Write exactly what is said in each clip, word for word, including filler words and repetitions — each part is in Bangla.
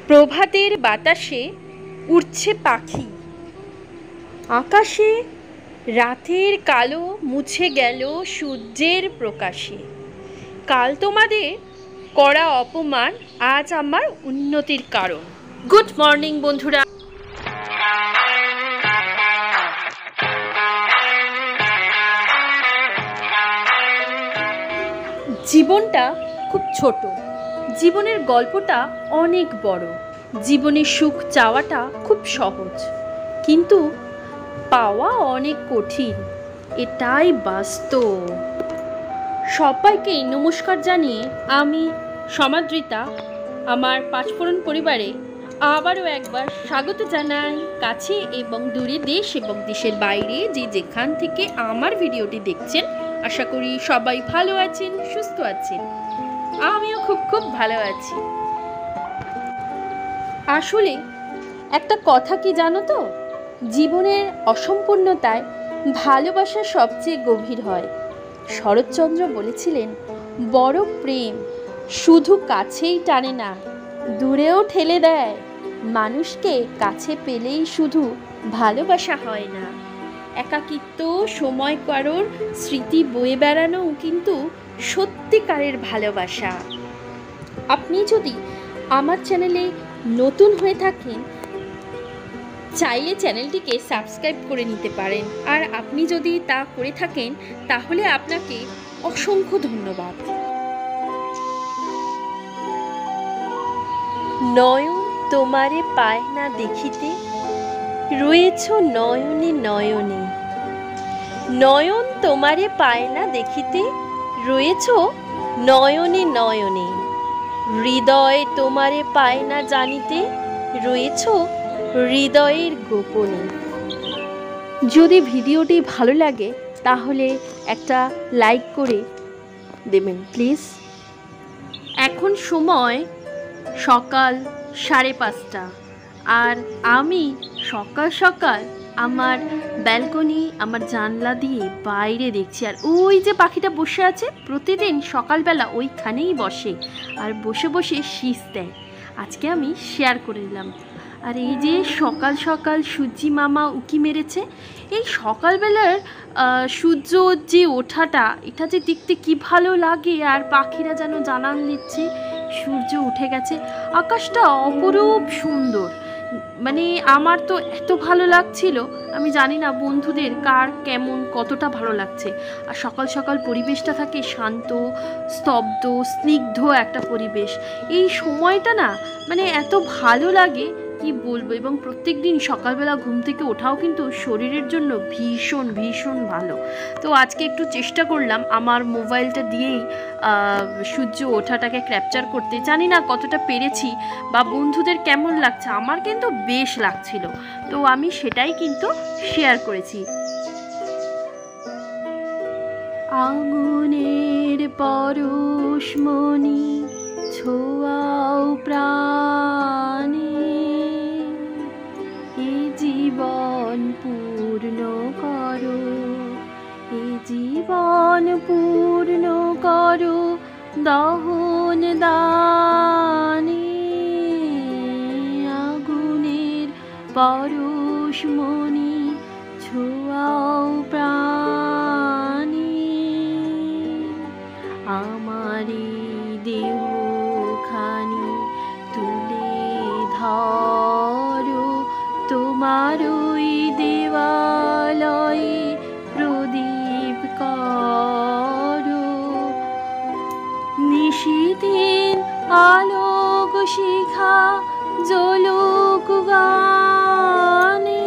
প্রভাতের বাতাসে উড়ছে পাখি, আকাশে রাতের কালো মুছে গেল সূর্যের প্রকাশে। কাল তোমাদের করা অপমান আজ আমার উন্নতির কারণ। গুড মর্নিং বন্ধুরা। জীবনটা খুব ছোট, জীবনের গল্পটা অনেক বড়। জীবনের সুখ চাওয়াটা খুব সহজ, কিন্তু পাওয়া অনেক কঠিন, এটাই বাস্তব। সবাইকে নমস্কার জানিয়ে আমি সমাদৃতা আমার পাঁচফোড়ন পরিবারে আবারও একবার স্বাগত জানাই। কাছে এবং দূরে, দেশ এবং দেশের বাইরে যে যেখান থেকে আমার ভিডিওটি দেখছেন, আশা করি সবাই ভালো আছেন, সুস্থ আছেন। আমিও খুব খুব ভালো আছি। আসলে একটা কথা কি জানো তো, জীবনের অসম্পূর্ণতায় ভালোবাসা সবচেয়ে গভীর হয়। শরৎচন্দ্র বলেছিলেন, বড় প্রেম শুধু কাছেই টানে না, দূরেও ঠেলে দেয়। মানুষকে কাছে পেলেই শুধু ভালোবাসা হয় না, একাকিত্ব, সময় কারোর স্মৃতি বয়ে বেড়ানো কিন্তু সত্যিকারের ভালোবাসা। আপনি যদি আমার চ্যানেলে নতুন হয়ে থাকেন, চাইলে চ্যানেলটিকে সাবস্ক্রাইব করে নিতে পারেন। আর আপনি যদি তা করে থাকেন তাহলে আপনাকে অসংখ্য ধন্যবাদ। নয়ন তোমারে পায় না দেখিতে, রয়েছ নয়নে নয়নে। নয়ন তোমারে পায় না দেখিতে, রয়েছ নয়নে নয়নে। হৃদয় তোমারে পায় না জানিতে, রয়েছ হৃদয়ের গোপনে। যদি ভিডিওটি ভালো লাগে তাহলে একটা লাইক করে দেবেন প্লিজ। এখন সময় সকাল সাড়ে পাঁচটা, আর আমি সকাল সকাল আমার ব্যালকনি, আমার জানলা দিয়ে বাইরে দেখছি। আর ওই যে পাখিটা বসে আছে, প্রতিদিন সকালবেলা ওইখানেই বসে আর বসে বসে শীষ দেয়। আজকে আমি শেয়ার করে দিলাম। আর এই যে সকাল সকাল সূর্যি মামা উকি মেরেছে, এই সকালবেলার সূর্য যে ওঠাটা, এটা যে দেখতে কি ভালো লাগে। আর পাখিরা যেন জানান দিচ্ছে সূর্য উঠে গেছে। আকাশটা অপরূপ সুন্দর, মানে আমার তো এত ভালো লাগছিল, আমি জানি না বন্ধুদের কার কেমন কতটা ভালো লাগছে। আর সকাল সকাল পরিবেশটা থাকে শান্ত, স্তব্ধ, স্নিগ্ধ একটা পরিবেশ। এই সময়টা না মানে এত ভালো লাগে কি বলবো। এবং প্রত্যেক দিন সকালবেলা ঘুম থেকে ওঠাও কিন্তু শরীরের জন্য ভীষণ ভীষণ ভালো। তো আজকে একটু চেষ্টা করলাম আমার মোবাইলটা দিয়েই সূর্য ওঠাটাকে ক্যাপচার করতে। জানি না কতটা পেরেছি বা বন্ধুদের কেমন লাগছে, আমার কিন্তু বেশ লাগছিল, তো আমি সেটাই কিন্তু শেয়ার করেছি। আগুনের পরশমণি ছোঁয়াও প্রাণে, এ জীবন পূর্ণ করো, এ জীবন পূর্ণ করো দহন দানে। আগুনের পরশমণি ছোঁয়াও প্রাণে, আমারি দেহখানি তুলে ধরো, তোমার ওই দেওয়ালয়ে প্রদীপ করো। নিশীথিন আলোক শিখা জ্বলুক গানে,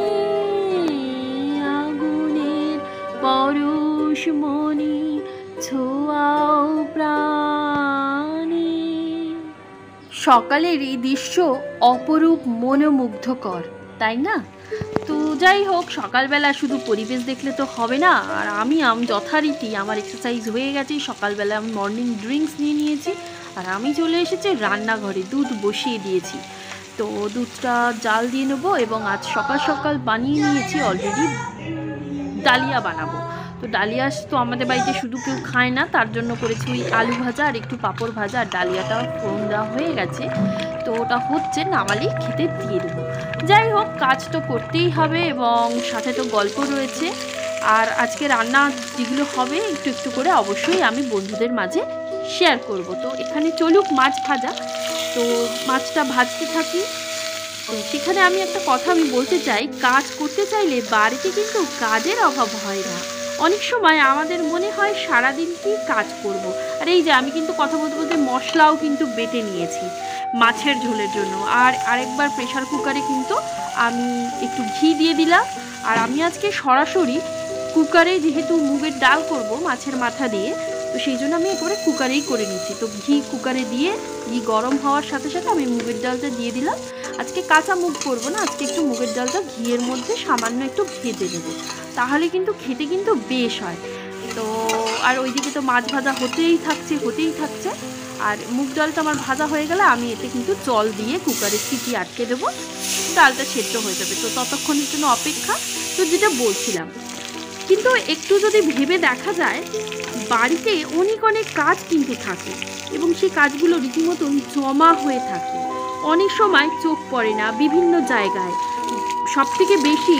আগুনের পরশমণি ছোঁয়াও প্রাণে। সকালের এই দৃশ্য অপরূপ মনোমুগ্ধকর, তাই না? তো যাই হোক, সকালবেলা শুধু পরিবেশ দেখলে তো হবে না। আর আমি আম যথারীতি আমার এক্সারসাইজ হয়ে গেছে, সকালবেলা আমি মর্নিং ড্রিঙ্কস নিয়ে নিয়েছি। আর আমি চলে এসেছি রান্নাঘরে, দুধ বসিয়ে দিয়েছি। তো দুধটা জাল দিয়ে নেবো, এবং আজ সকাল সকাল বানিয়ে নিয়েছি অলরেডি ডালিয়া বানাবো। তো ডালিয়া তো আমাদের বাড়িতে শুধু কেউ খায় না, তার জন্য করেছি ওই আলু ভাজা আর একটু পাঁপড় ভাজা, আর ডালিয়াটাও ফোড়ন দেওয়া হয়ে গেছে। তো ওটা হচ্ছে, নামালেই খেতে দিয়ে দেবো। যাই হোক, কাজ তো করতেই হবে এবং সাথে তো গল্প রয়েছে। আর আজকে রান্না যেগুলো হবে একটু একটু করে অবশ্যই আমি বন্ধুদের মাঝে শেয়ার করব। তো এখানে চলুক মাছ ভাজা, তো মাছটা ভাজতে থাকি। তো সেখানে আমি একটা কথা আমি বলতে চাই, কাজ করতে চাইলে বাড়িতে কিন্তু কাজের অভাব হয় না। অনেক সময় আমাদের মনে হয় সারাদিন কি কাজ করব। আর এই যে আমি কিন্তু কথা বলতে বলতে মশলাও কিন্তু বেটে নিয়েছি মাছের ঝোলের জন্য। আর আরেকবার প্রেশার কুকারে কিন্তু আমি একটু ঘি দিয়ে দিলাম। আর আমি আজকে সরাসরি কুকারে, যেহেতু মুগের ডাল করব মাছের মাথা দিয়ে, তো সেই জন্য আমি একেবারে কুকারেই করে নিচ্ছি। তো ঘি কুকারে দিয়ে ঘি গরম হওয়ার সাথে সাথে আমি মুগের ডালটা দিয়ে দিলাম। আজকে কাঁচা মুগ করবো না, আজকে একটু মুগের ডালটা ঘিয়ের মধ্যে সামান্য একটু ভেজে দেবো, তাহলে কিন্তু খেতে কিন্তু বেশ হয়। তো আর ওইদিকে তো মাছ ভাজা হতেই থাকছে হতেই থাকছে আর মুগ ডালটা আমার ভাজা হয়ে গেলে আমি এতে কিন্তু জল দিয়ে কুকারে সিটি আটকে দেবো, ডালটা সেদ্ধ হয়ে যাবে। তো ততক্ষণের জন্য অপেক্ষা। তো যেটা বলছিলাম, কিন্তু একটু যদি ভেবে দেখা যায়, বাড়িতে অনেক অনেক কাজ কিন্তু থাকে এবং সেই কাজগুলো রীতিমতন জমা হয়ে থাকে। অনেক সময় চোখ পড়ে না বিভিন্ন জায়গায়। সব থেকে বেশি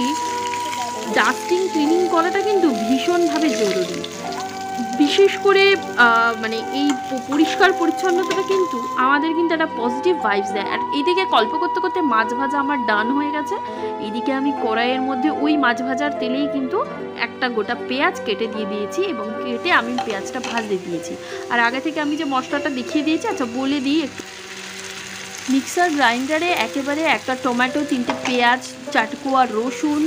ডাস্টিং ক্লিনিং করাটা কিন্তু ভীষণভাবে জরুরি। বিশেষ করে মানে এই পরিষ্কার পরিচ্ছন্নতাটা কিন্তু আমাদের কিন্তু একটা পজিটিভ ভাইবস দেয়। আর এদিকে গল্প করতে করতে মাছ ভাজা আমার ডান হয়ে গেছে। এদিকে আমি কড়াইয়ের মধ্যে ওই মাছ ভাজার তেলেই কিন্তু একটা গোটা পেঁয়াজ কেটে দিয়ে দিয়েছি এবং কেটে আমি পেঁয়াজটা ভাজতে দিয়েছি। আর আগে থেকে আমি যে মশলাটা দেখিয়ে দিয়েছি, আচ্ছা বলে দিই একটু। মিক্সার গ্রাইন্ডারে একেবারে একটা টমেটো, তিনটে পেঁয়াজ, চাটকোয়া রসুন,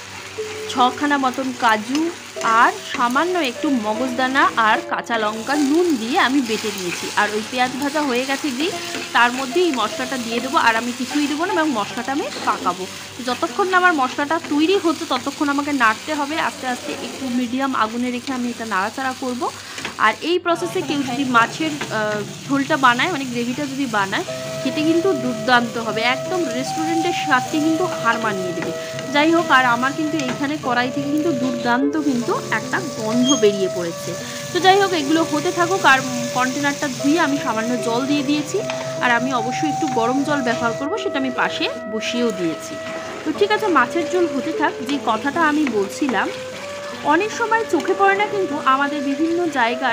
ছখানা মতন কাজু আর সামান্য একটু মগজদানা আর কাঁচা লঙ্কা নুন দিয়ে আমি বেটে দিয়েছি। আর ওই পেঁয়াজ ভাজা হয়ে গেছে দিয়ে তার মধ্যে এই মশলাটা দিয়ে দেবো। আর আমি কিছুই দেবো না এবং মশলাটা আমি পাকাবো। যতক্ষণ না আমার মশলাটা তৈরি হচ্ছে ততক্ষণ আমাকে নাড়তে হবে আস্তে আস্তে, একটু মিডিয়াম আগুনে রেখে আমি এটা নাড়াচাড়া করব। আর এই প্রসেসে কেউ যদি মাছের ঝোলটা বানায়, মানে গ্রেভিটা যদি বানায়, খেতে কিন্তু দুর্দান্ত হবে, একদম রেস্টুরেন্টের স্বাদকে কিন্তু হার মানিয়ে দেবে। যাই হোক, আর আমার কিন্তু এইখানে কড়াই থেকে কিন্তু দুর্দান্ত কিন্তু একটা গন্ধ বেরিয়ে পড়েছে। তো যাই হোক, এগুলো হতে থাকুক। আর কন্টেনারটা ধুয়ে আমি সামান্য জল দিয়ে দিয়েছি, আর আমি অবশ্যই একটু গরম জল ব্যবহার করব, সেটা আমি পাশে বসিয়েও দিয়েছি। তো ঠিক আছে, মাছের ঝোল হতে থাক। যে কথাটা আমি বলছিলাম, অনেক সময় চোখে পড়ে না কিন্তু আমাদের বিভিন্ন জায়গার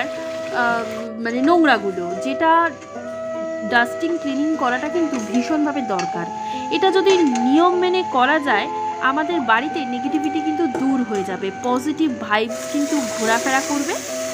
মানে নোংরাগুলো, যেটা ডাস্টিং ক্লিনিং করাটা কিন্তু ভীষণভাবে দরকার। এটা যদি নিয়ম মেনে করা যায়, আমাদের বাড়িতে নেগেটিভিটি কিন্তু দূর হয়ে যাবে, পজিটিভ ভাইবস কিন্তু ঘোরাফেরা করবে।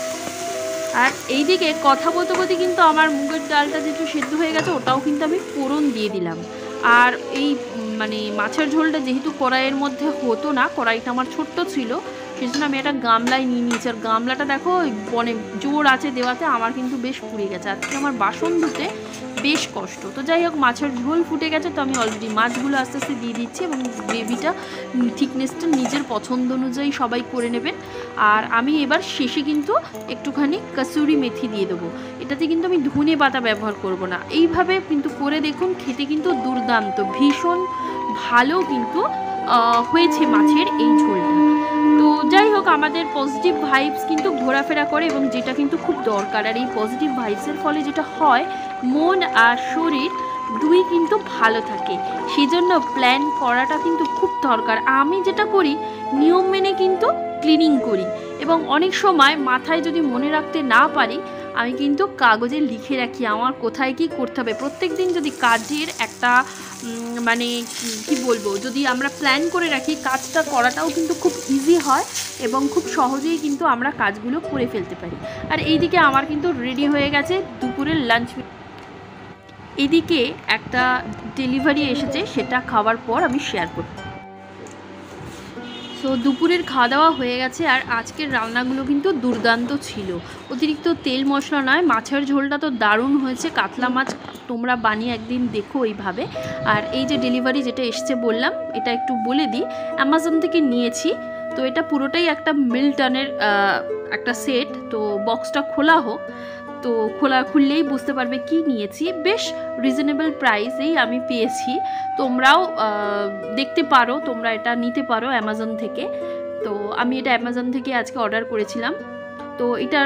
আর এইদিকে কথা বলতে বলতে কিন্তু আমার মুগের ডালটা যেহেতু সেদ্ধ হয়ে গেছে, ওটাও কিন্তু আমি ফোড়ন দিয়ে দিলাম। আর এই মানে মাছের ঝোলটা যেহেতু কড়াইয়ের মধ্যে হতো না, কড়াইটা আমার ছোট্ট ছিল, সেই জন্য আমি একটা গামলায় নিয়ে নিয়েছি। আর গামলাটা দেখো অনেক জোর আছে দেওয়াতে, আমার কিন্তু বেশ পুড়ে গেছে। আজকে আমার বাসন ধুতে বেশ কষ্ট। তো যাই হোক, মাছের ঝোল ফুটে গেছে, তো আমি অলরেডি মাছগুলো আস্তে আস্তে দিয়ে দিচ্ছি এবং গ্রেভিটা থিকনেসটা নিজের পছন্দ অনুযায়ী সবাই করে নেবেন। আর আমি এবার শেষে কিন্তু একটুখানি কসুরি মেথি দিয়ে দেবো। এটাতে কিন্তু আমি ধনে পাতা ব্যবহার করব না। এইভাবে কিন্তু করে দেখুন, খেতে কিন্তু দুর্দান্ত, ভীষণ ভালো কিন্তু হয়েছে মাছের এই ঝোলটা। তো যাই হোক, আমাদের পজিটিভ ভাইবস কিন্তু ঘোরাফেরা করে এবং যেটা কিন্তু খুব দরকার। আর এই পজিটিভ ভাইবসের ফলে যেটা হয়, মন আর শরীর দুই কিন্তু ভালো থাকে। সেই জন্য প্ল্যান করাটা কিন্তু খুব দরকার। আমি যেটা করি, নিয়ম মেনে কিন্তু ক্লিনিং করি এবং অনেক সময় মাথায় যদি মনে রাখতে না পারি, আমি কিন্তু কাগজে লিখে রাখি আমার কোথায় কি করতে হবে। প্রত্যেক দিন যদি কাজের একটা মানে কি বলবো, যদি আমরা প্ল্যান করে রাখি, কাজটা করাটাও কিন্তু খুব ইজি হয় এবং খুব সহজেই কিন্তু আমরা কাজগুলো করে ফেলতে পারি। আর এইদিকে আমার কিন্তু রেডি হয়ে গেছে দুপুরের লাঞ্চ। এদিকে একটা ডেলিভারি এসেছে, সেটা খাওয়ার পর আমি শেয়ার করব। সো দুপুরের খাওয়া দাওয়া হয়ে গেছে। আর আজকের রান্নাগুলো কিন্তু দুর্দান্ত ছিল, অতিরিক্ত তেল মশলা নয়। মাছের ঝোলটা তো দারুণ হয়েছে, কাতলা মাছ তোমরা বানিয়ে একদিন দেখো এইভাবে। আর এই যে ডেলিভারি যেটা এসছে বললাম, এটা একটু বলে দিই, অ্যামাজন থেকে নিয়েছি। তো এটা পুরোটাই একটা মিল্টনের একটা সেট। তো বক্সটা খোলা হোক, তো খোলা খুললেই বুঝতে পারবে কি নিয়েছি। বেশ রিজনেবল প্রাইসেই আমি পেয়েছি, তোমরাও দেখতে পারো, তোমরা এটা নিতে পারো অ্যামাজন থেকে। তো আমি এটা অ্যামাজন থেকে আজকে অর্ডার করেছিলাম। তো এটার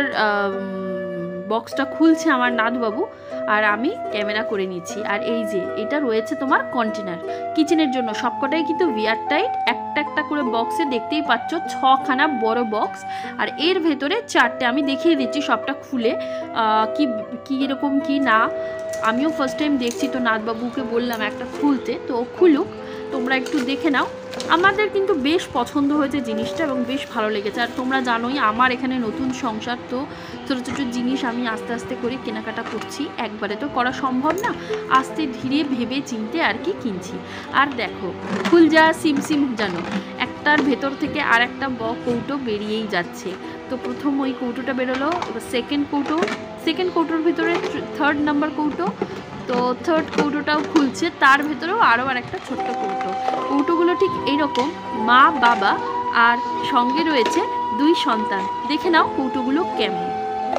বক্সটা খুলছে আমার নাথবাবু আর আমি ক্যামেরা করে নিচ্ছি। আর এই যে এটা রয়েছে তোমার কন্টেনার কিচেনের জন্য, সবকটাই কিন্তু এয়ার টাইট, একটা একটা করে বক্সে দেখতেই পাচ্ছ ছখানা বড় বক্স। আর এর ভেতরে চারটে, আমি দেখিয়ে দিচ্ছি সবটা খুলে কি কি এরকম কি না। আমিও ফার্স্ট টাইম দেখছি, তো নাথবাবুকে বললাম একটা খুলতে, তো খুলুক, তোমরা একটু দেখে নাও। আমাদের কিন্তু বেশ পছন্দ হয়েছে জিনিসটা এবং বেশ ভালো লেগেছে। আর তোমরা জানোই আমার এখানে নতুন সংসার, তো ছোটো ছোটো জিনিস আমি আস্তে আস্তে করে কেনাকাটা করছি, একবারে তো করা সম্ভব না, আস্তে ধীরে ভেবে চিনতে আর কি কিনছি। আর দেখো ফুলজা সিম সিম জানো, একটার ভেতর থেকে আর একটা ব কৌটো বেরিয়েই যাচ্ছে। তো প্রথম ওই কৌটোটা বেরোলো, এবার সেকেন্ড কৌটো, সেকেন্ড কৌটোর ভিতরে থার্ড নাম্বার কৌটো, তো থার্ড কৌটোটাও খুলছে, তার ভেতরেও আরও আর একটা ছোট্ট কৌটো। কৌটোগুলো ঠিক এইরকম, মা বাবা আর সঙ্গে রয়েছে দুই সন্তান। দেখে নাও কৌটোগুলো কেমন,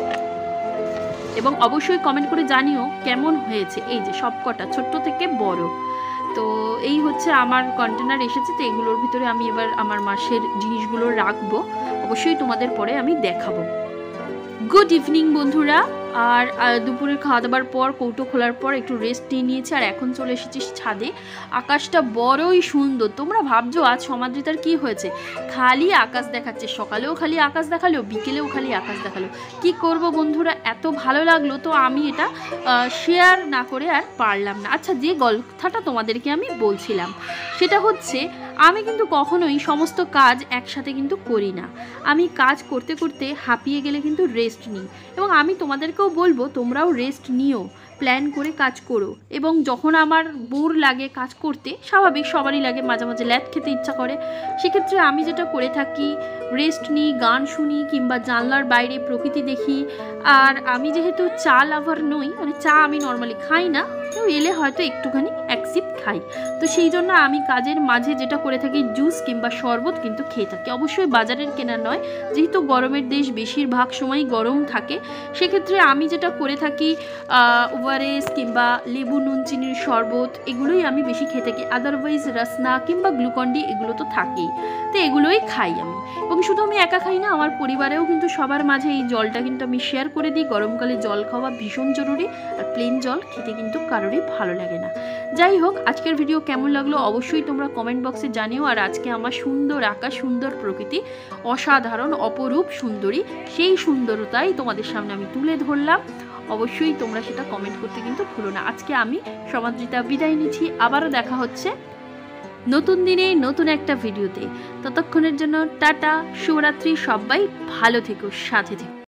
এবং অবশ্যই কমেন্ট করে জানিও কেমন হয়েছে। এই যে সবকটা ছোট্ট থেকে বড়। তো এই হচ্ছে আমার কন্টেনার এসেছে। তো এগুলোর ভিতরে আমি এবার আমার মাসের জিনিসগুলো রাখবো, অবশ্যই তোমাদের পরে আমি দেখাবো। গুড ইভিনিং বন্ধুরা। আর দুপুরের খাওয়া দাবার পর কৌটো খোলার পর একটু রেস্ট নিয়ে নিয়েছি, আর এখন চলে এসেছি ছাদে। আকাশটা বড়ই সুন্দর। তোমরা ভাবছো আজ সমাদ্রিতার কি হয়েছে, খালি আকাশ দেখাচ্ছে, সকালেও খালি আকাশ দেখালো, বিকেলেও খালি আকাশ দেখালো। কি করব বন্ধুরা, এত ভালো লাগলো, তো আমি এটা শেয়ার না করে আর পারলাম না। আচ্ছা, যে গল্পটা তোমাদেরকে আমি বলছিলাম সেটা হচ্ছে, আমি কিন্তু কখনোই সমস্ত কাজ একসাথে কিন্তু করি না। আমি কাজ করতে করতে হাঁপিয়ে গেলে কিন্তু রেস্ট নিই, এবং আমি তোমাদেরকেও বলবো তোমরাও রেস্ট নিও, প্ল্যান করে কাজ করো। এবং যখন আমার বোর লাগে কাজ করতে, স্বাভাবিক সবারই লাগে, মাঝে মাঝে ল্যাদ খেতে ইচ্ছা করে, সেক্ষেত্রে আমি যেটা করে থাকি, রেস্ট নিই, গান শুনি, কিংবা জানলার বাইরে প্রকৃতি দেখি। আর আমি যেহেতু চা লাভার নই, মানে চা আমি নর্মালি খাই না, কেউ এলে হয়তো একটুখানি এক সিপ খাই, তো সেই জন্য আমি কাজের মাঝে যেটা করে থাকি, জুস কিংবা শরবত কিন্তু খেয়ে থাকি। অবশ্যই বাজারের কেনা নয়, যেহেতু গরমের দেশ, বেশিরভাগ সময় গরম থাকে, সেক্ষেত্রে আমি যেটা করে থাকি ওভারেস কিংবা লেবু নুন চিনির শরবত, এগুলোই আমি বেশি খেয়ে থাকি। আদারওয়াইজ রসনা কিংবা গ্লুকন্ডি এগুলো তো থাকেই, তো এগুলোই খাই আমি। এবং শুধু আমি একা খাই না, আমার পরিবারেও কিন্তু সবার মাঝে এই জলটা কিন্তু আমি শেয়ার করে দিই। গরমকালে জল খাওয়া ভীষণ জরুরি, আর প্লেন জল খেতে কিন্তু কারোরই ভালো লাগে না। যাই হোক, আজকের ভিডিও কেমন লাগলো অবশ্যই তোমরা কমেন্ট বক্সে জানিও। আর আজকে আমার সুন্দর আকাশ, সুন্দর প্রকৃতি, অসাধারণ অপরূপ সুন্দরী, সেই সুন্দরতাই তোমাদের সামনে আমি তুলে ধরলাম। অবশ্যই তোমরা সেটা কমেন্ট করতে কিন্তু ভুলো না। আজকে আমি সমাদ্রিতা বিদায় নিচ্ছি, আবারও দেখা হচ্ছে নতুন দিনে নতুন একটা ভিডিওতে। ততক্ষণের জন্য টাটা, শুভরাত্রি, সবাই ভালো থেকো, সাথে থেকো।